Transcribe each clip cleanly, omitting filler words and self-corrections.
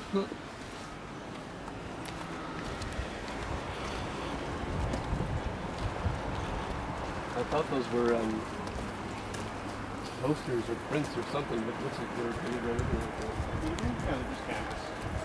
I thought those were posters or prints or something, but it looks like they're pretty good. Kind of just canvas.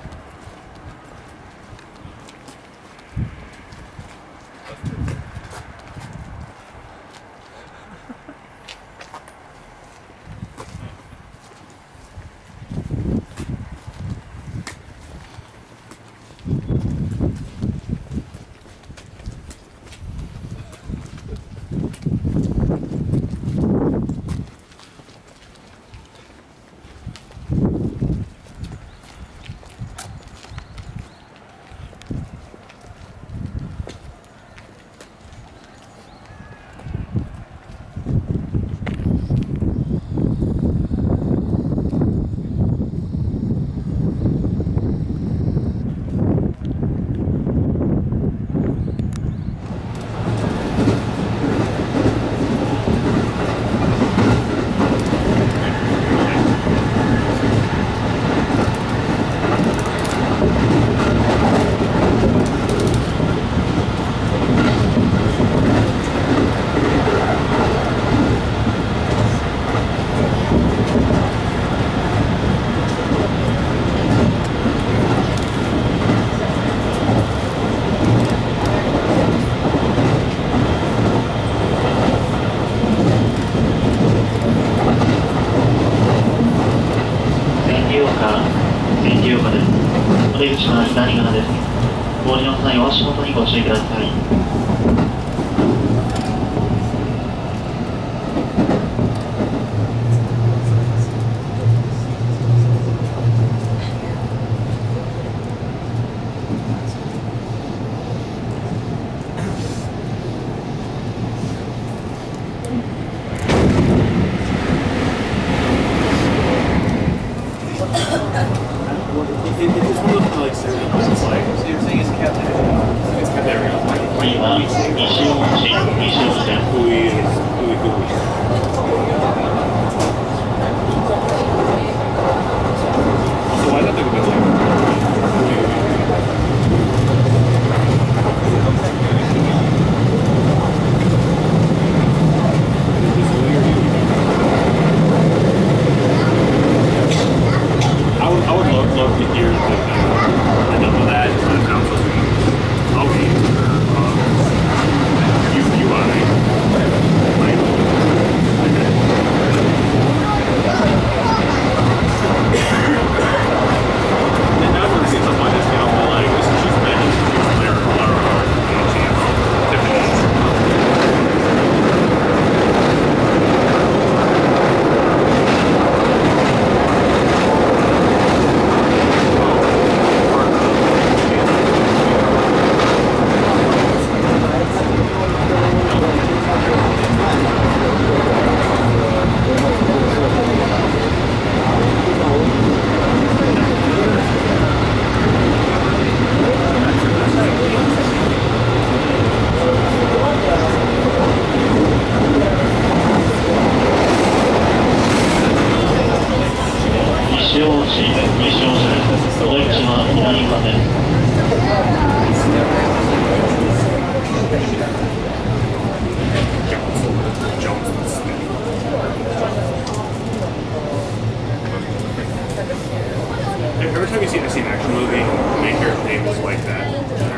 Every time you see an action movie, the main character's name is like that.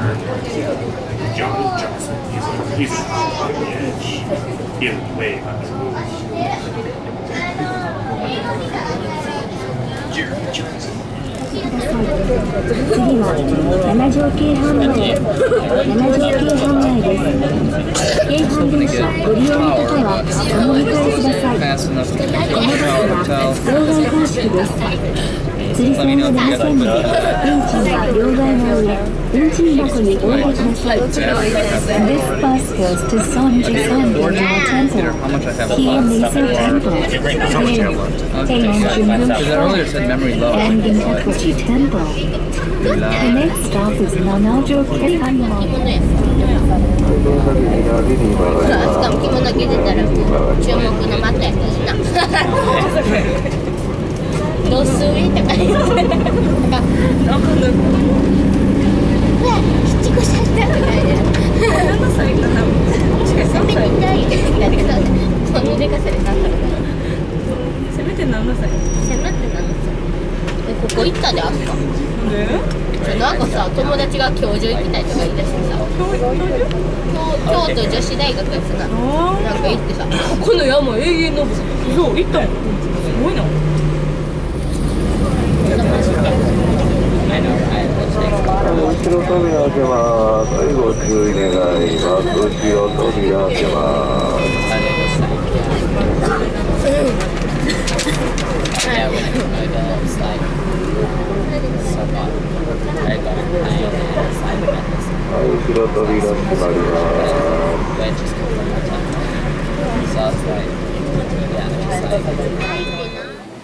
Gion. He's on the edge. He is way on the move. 次は7条京阪前です。京阪電車ご利用の方はお乗り換えください。このバスは両替方式です。釣り線が出ませんので、運賃は両替の上、運賃箱にお入れください。This bus goes to Sonji-Sonji Temple, Kiyomizudera, and Integrity Temple. The next stop is Nanajo Kehanmon. あそこも着物着てたら注目の的やしな。どうすいとか言ってなんかなであすか。なんかさ、友達が教授行きたいとか言い出してさ、京都女子大学やつな、なんか行ってさ、この山永遠登る。そう、行ったん。すごいな。 後ろ扉開けます。はい、ご注意願います。後ろ扉開けます。はい、後ろ扉閉まります。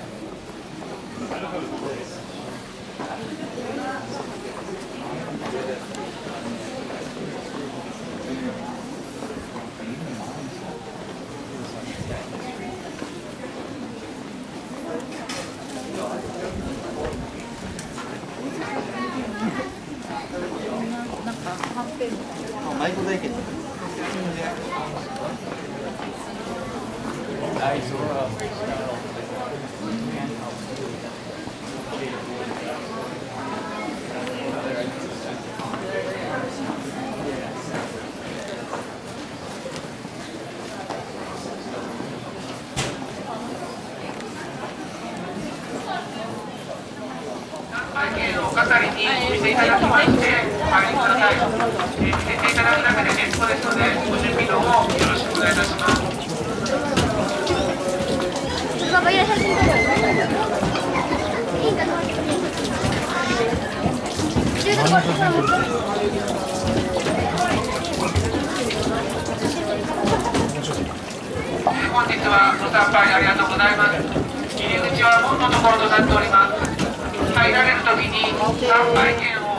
お係にお見せいただきまして、お入りください。見せていただくだけで結構ですので、ご準備の方よろしくお願いいたします。本日はご参拝ありがとうございます。入り口は門のところとなっております。入られるときに参拝券を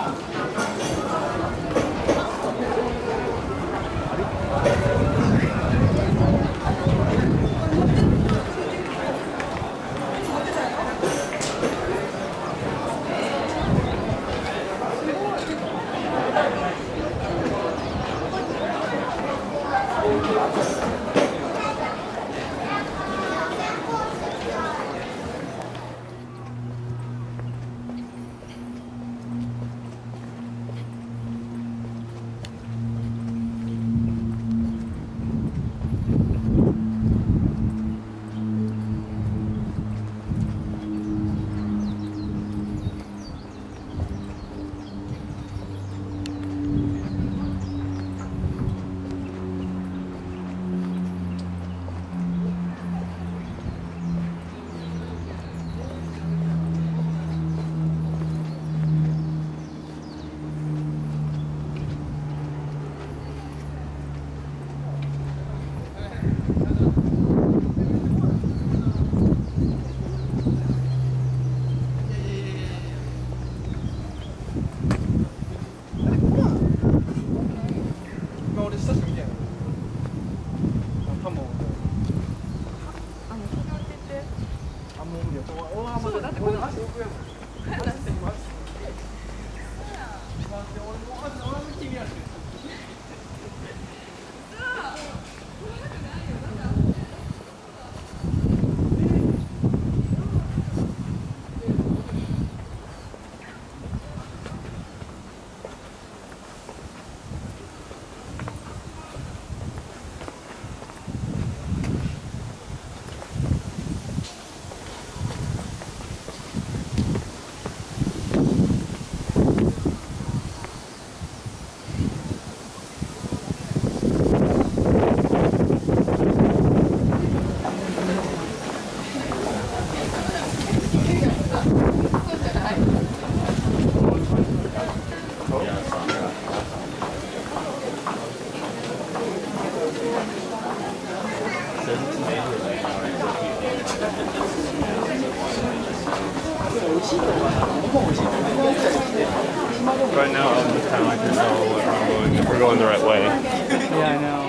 Right now, I'm just kind of like, know where I'm going, if we're going the right way. Yeah, I know.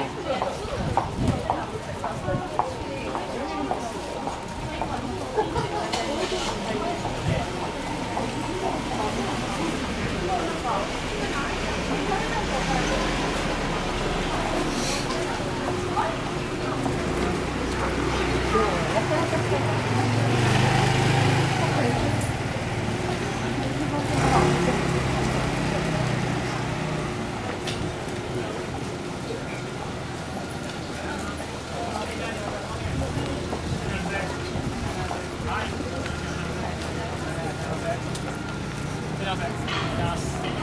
ません。ありがとうございます。